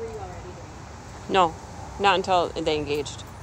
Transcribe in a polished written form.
were you already doing? No, not until they engaged.